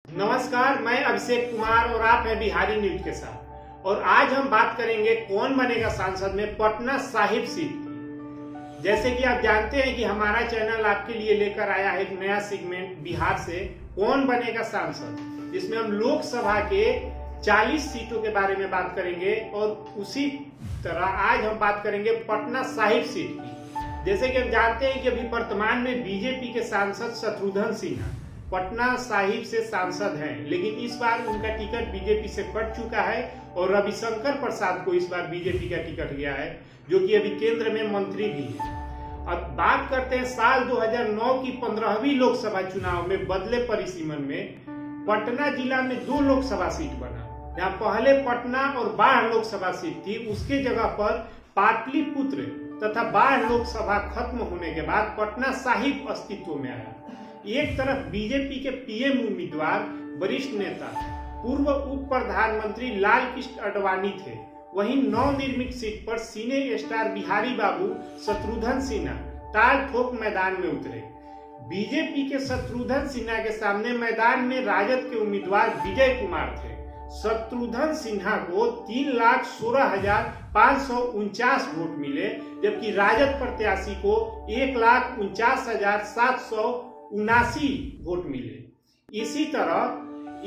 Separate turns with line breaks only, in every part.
नमस्कार, मैं अभिषेक कुमार और आप हैं बिहारी न्यूज के साथ। और आज हम बात करेंगे कौन बनेगा सांसद में पटना साहिब सीट की। जैसे कि आप जानते हैं कि हमारा चैनल आपके लिए लेकर आया है एक नया सेगमेंट बिहार से कौन बनेगा सांसद, जिसमें हम लोकसभा के 40 सीटों के बारे में बात करेंगे। और उसी तरह आज हम बात करेंगे पटना साहिब सीट की। जैसे कि हम जानते हैं कि अभी वर्तमान में बीजेपी के सांसद शत्रुघ्न सिन्हा पटना साहिब से सांसद हैं, लेकिन इस बार उनका टिकट बीजेपी से कट चुका है और रविशंकर प्रसाद को इस बार बीजेपी का टिकट गया है, जो कि अभी केंद्र में मंत्री भी है। अब बात करते हैं साल 2009 की 15वीं लोकसभा चुनाव में बदले परिसीमन में पटना जिला में 2 लोकसभा सीट बना। जहाँ पहले पटना और बाढ़ लोकसभा सीट थी, उसके जगह पर पाटलिपुत्र तथा बाढ़ लोकसभा खत्म होने के बाद पटना साहिब अस्तित्व में आया। एक तरफ बीजेपी के पीएम उम्मीदवार वरिष्ठ नेता पूर्व उप प्रधानमंत्री लाल कृष्ण आडवाणी थे, वहीं नवनिर्मित सीट पर सिने स्टार बिहारी बाबू शत्रुघ्न सिन्हा ताल ठोक मैदान में उतरे। बीजेपी के शत्रुघ्न सिन्हा के सामने मैदान में राजद के उम्मीदवार विजय कुमार थे। शत्रुघ्न सिन्हा को 3,16,549 वोट मिले, जबकि राजद प्रत्याशी को 1,49,779 वोट मिले। इसी तरह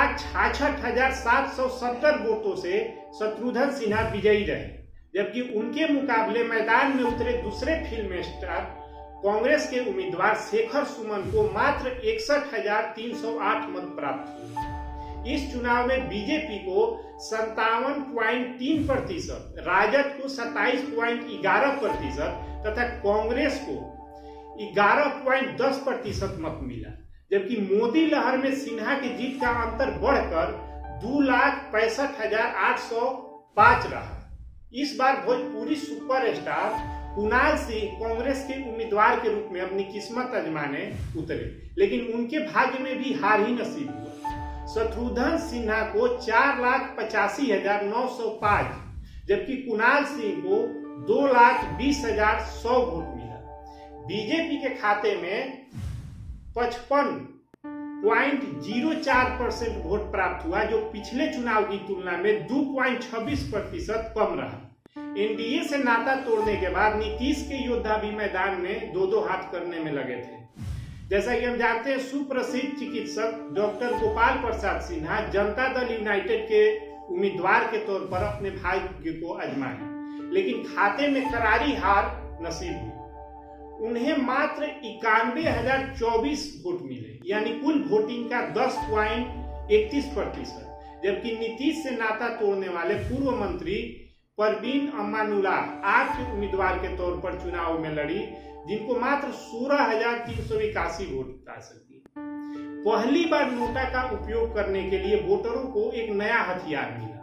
1,66,770 वोटों से शत्रुघ्न सिन्हा विजयी रहे, जबकि उनके मुकाबले मैदान में उतरे दूसरे फिल्म स्टार कांग्रेस के उम्मीदवार शेखर सुमन को मात्र 61,308 मत प्राप्त हुए। इस चुनाव में बीजेपी को 57.3%, राजद को 27.11% तथा कांग्रेस को 11.10% मत मिला, जबकि मोदी लहर में सिन्हा की जीत का अंतर बढ़कर 2,65,805 रहा। इस बार भोजपुरी सुपरस्टार कुणाल सिंह कांग्रेस के उम्मीदवार के रूप में अपनी किस्मत आजमाने उतरे, लेकिन उनके भाग्य में भी हार ही नसीब हुआ। शत्रुघ्न सिन्हा को 4,85,905, जबकि कुणाल सिंह को 2,20,100 वोट मिला। बीजेपी के खाते में 55.04% वोट प्राप्त हुआ, जो पिछले चुनाव की तुलना में 2.26% कम रहा। एनडीए से नाता तोड़ने के बाद नीतीश के योद्धा भी मैदान में दो हाथ करने में लगे थे। जैसा कि हम जानते हैं, सुप्रसिद्ध चिकित्सक डॉक्टर गोपाल प्रसाद सिन्हा जनता दल यूनाइटेड के उम्मीदवार के तौर पर अपने भाग्य को आजमाए, लेकिन खाते में करारी हार नसीब हुई। उन्हें मात्र 91,024 वोट मिले, यानी कुल वोटिंग का 10.31%, जबकि नीतीश से नाता तोड़ने वाले पूर्व मंत्री परवीन अम्मानुल्लाह आप के उम्मीदवार के तौर पर चुनाव में लड़ी, जिनको मात्र 16,381 वोट आ सकी। पहली बार नोटा का उपयोग करने के लिए वोटरों को एक नया हथियार मिला।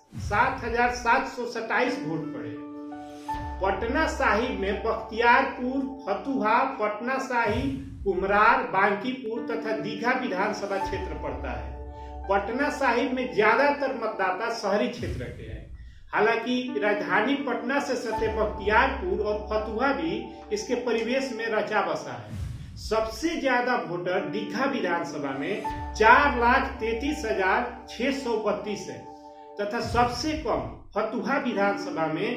7,727 वोट पड़े। पटना साहिब में बख्तियारपुर, फतुहा, पटना साहिब, कुम्हरार, बांकीपुर तथा दीघा विधानसभा क्षेत्र पड़ता है। पटना साहिब में ज्यादातर मतदाता शहरी क्षेत्र के हैं। हालांकि राजधानी पटना से सटे बख्तियारपुर और फतुहा भी इसके परिवेश में रचा बसा है। सबसे ज्यादा वोटर दीघा विधानसभा में 4,33,632 है, तथा सबसे कम फतुहा विधानसभा में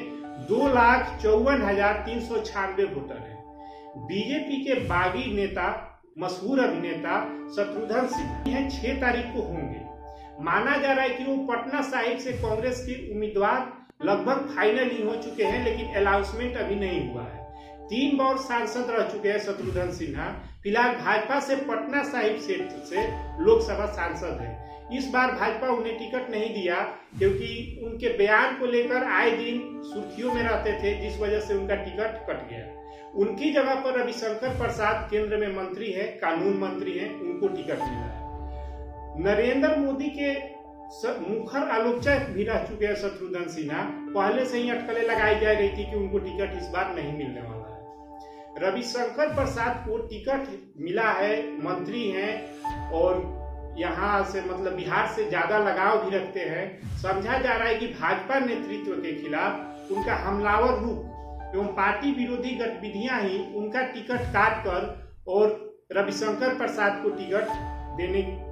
2,54,396 वोटर है। बीजेपी के बागी नेता मशहूर अभिनेता शत्रुघ्न सिन्हा 6 तारीख को होंगे। माना जा रहा है कि वो पटना साहिब से कांग्रेस के उम्मीदवार लगभग फाइनल ही हो चुके हैं, लेकिन अनाउंसमेंट अभी नहीं हुआ है। 3 बार सांसद रह चुके हैं शत्रुघ्न सिन्हा। फिलहाल भाजपा से पटना साहिब क्षेत्र से लोकसभा सांसद है। इस बार भाजपा उन्हें टिकट नहीं दिया, क्योंकि उनके बयान को लेकर आए दिन सुर्खियों में रहते थे, जिस वजह से उनका टिकट कट गया। उनकी जगह पर रविशंकर प्रसाद केंद्र में मंत्री है, कानून मंत्री है, उनको टिकट मिला है। नरेंद्र मोदी के मुखर आलोचक भी रह चुके हैं शत्रुघ्न सिन्हा। पहले से ही अटकलें लगाई जा रही थी कि उनको टिकट इस बार नहीं मिलने वाला है। रविशंकर प्रसाद को टिकट मिला है, मंत्री हैं और यहाँ से मतलब बिहार से ज्यादा लगाव भी रखते हैं। समझा जा रहा है कि भाजपा नेतृत्व के खिलाफ उनका हमलावर रूप एवं पार्टी विरोधी गतिविधियां ही उनका टिकट काट कर और रविशंकर प्रसाद को टिकट देने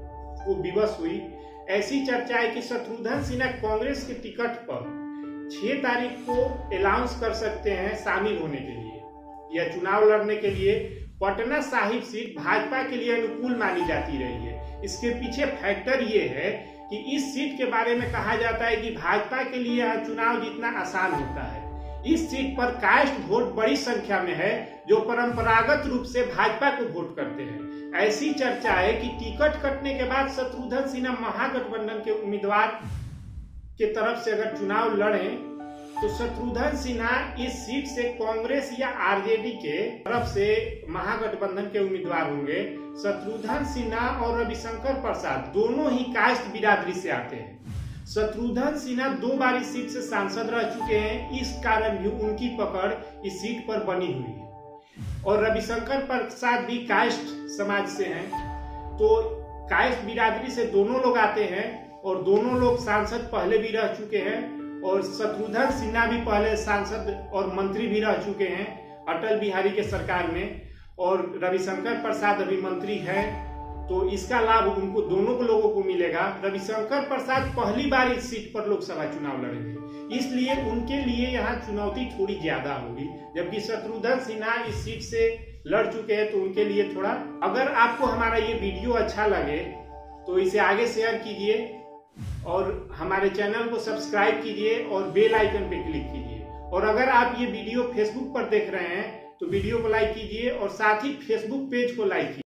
वो विवश हुई। ऐसी चर्चा है कि शत्रुघ्न सिन्हा कांग्रेस के टिकट पर 6 तारीख को अनाउंस कर सकते हैं शामिल होने के लिए या चुनाव लड़ने के लिए। पटना साहिब सीट भाजपा के लिए अनुकूल मानी जाती रही है। इसके पीछे फैक्टर ये है कि इस सीट के बारे में कहा जाता है कि भाजपा के लिए यह चुनाव जीतना आसान होता है। इस सीट पर कास्ट वोट बड़ी संख्या में है जो परंपरागत रूप से भाजपा को वोट करते हैं। ऐसी चर्चा है कि टिकट कटने के बाद शत्रुघ्न सिन्हा महागठबंधन के उम्मीदवार के तरफ से अगर चुनाव लड़े तो शत्रुघ्न सिन्हा इस सीट से कांग्रेस या आरजेडी के तरफ से महागठबंधन के उम्मीदवार होंगे। शत्रुघ्न सिन्हा और रविशंकर प्रसाद दोनों ही कास्ट बिरादरी से आते हैं। शत्रुघ्न सिन्हा 2 बार इस सीट से सांसद रह चुके हैं, इस कारण भी उनकी पकड़ इस सीट पर बनी हुई है। और रविशंकर प्रसाद भी कास्ट समाज से हैं, तो कास्ट बिरादरी से दोनों लोग आते हैं और दोनों लोग सांसद पहले भी रह चुके हैं। और शत्रुघ्न सिन्हा भी पहले सांसद और मंत्री भी रह चुके हैं अटल बिहारी के सरकार में, और रविशंकर प्रसाद अभी मंत्री हैं, तो इसका लाभ उनको दोनों लोगों को मिलेगा। रविशंकर प्रसाद पहली बार इस सीट पर लोकसभा चुनाव लड़ेंगे, इसलिए उनके लिए यहाँ चुनौती थोड़ी ज्यादा होगी, जबकि शत्रुघ्न सिन्हा इस सीट से लड़ चुके हैं तो उनके लिए थोड़ा। अगर आपको हमारा ये वीडियो अच्छा लगे तो इसे आगे शेयर कीजिए और हमारे चैनल को सब्सक्राइब कीजिए और बेल आइकन पे क्लिक कीजिए। और अगर आप ये वीडियो फेसबुक पर देख रहे हैं तो वीडियो को लाइक कीजिए और साथ ही फेसबुक पेज को लाइक कीजिए।